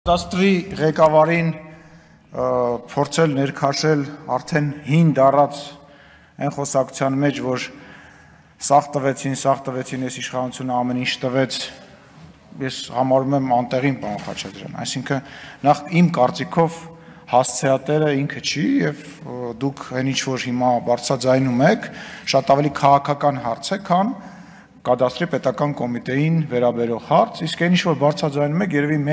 Կադաստրի ղեկավարին փորձել ներքաշել արդեն հին դառած այն խոսակցության մեջ, որ սաղ տվեցին, ես իշխանությունը ամեն ինչ տվեց, ես համարում եմ անտեղին պարոն Խաչատրյան, այսինքն նախ իմ կարծիքով հասցեատերը ինքը չի եւ դուք այն ինչ որ հիմա բարձրաձայնում եք, շատ ավելի քաղաքական հարց է, քան Կադաստրի պետական կոմիտեին վերաբերող հարց, իսկ այն ինչ որ բարձրաձայնում եք, երևի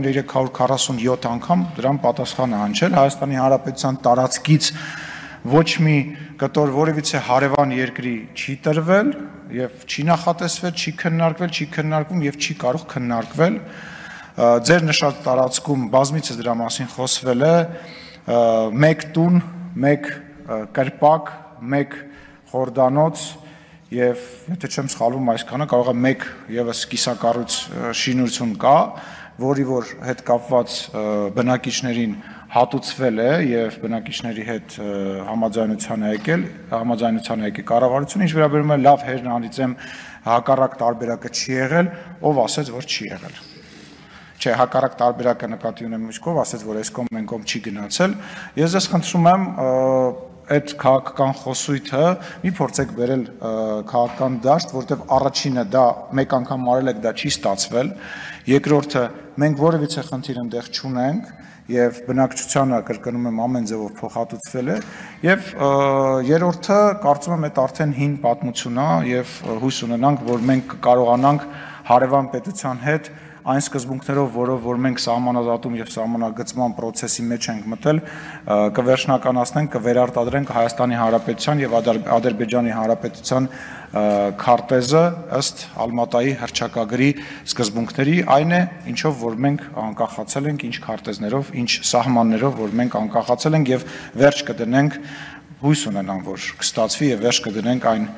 1.347 անգամ դրան պատասխան է հնչել Հայաստանի Հանրապետության տարածքից ոչ մի կտոր որևիցե հարևան երկրի չի տրվել եւ չի նախատեսվել, չի քննարկվում եւ չի կարող քննարկվել ձեր նշած տարածքում բազմիցս դրա մասին խոսվել է մեկ տուն, մեկ կրպակ, մեկ խորդանոց Եվ եթե չեմ սխալվում այսքանը կարող է մեկ եւս կիսակառույց շինություն կա, որի որ հետ կապված բնակիչներին հատուցվել է եւ բնակիչների հետ համաձայնության է եկել կառավարությունը, ինչ վերաբերում է լավ հերն անիծեմ հակառակ տարբերակը չի եղել, ով ասեց որ չի եղել։ Չէ, հակառակ տարբերակը նկատի ունեմ ինչ կով ասեց որ այս կողմ մեն կողմ չի գնացել։ Ես ձեզ խնդրում եմ այդ քաղաքական խոսույթը մի փորձեք բերել քաղաքական դաշտ, որտեղ առաջինը դա մեկ անգամ արել եք, դա չի ստացվել, երկրորդը մենք որևիցե խնդիր այնտեղ չունենք եւ բնակչությանը կրկնում եմ ամեն ձևով փոխհատուցվել է եւ երրորդը կարծում եմ այդ արդեն հին պատմություն է եւ հույս ունենանք, որ մենք կկարողանանք հարևան պետության հետ այն սկզբունքներով, որով որ մենք սահմանազատում եւ սահմանագծման process-ի մեջ ենք մտել, կվերջնականացնենք, կվերարտադրենք Հայաստանի Հանրապետության եւ Ադրբեջանի Հանրապետության քարտեզը ըստ Ալմատայի հռչակագրի սկզբունքների, այն է, ինչով որ մենք անկախացել ենք, ինչ քարտեզներով, ինչ սահմաններով, որ մենք անկախացել ենք եւ վերջ կդնենք, հույս ունենամ, որ կստացվի եւ վերջ կդնենք այն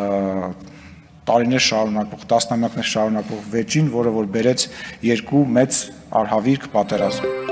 տարիներ շարունակվող, տասնամյակներ շարունակվող վեճին, որը որ բերեց երկու մեծ արհավիրք պատերազմ։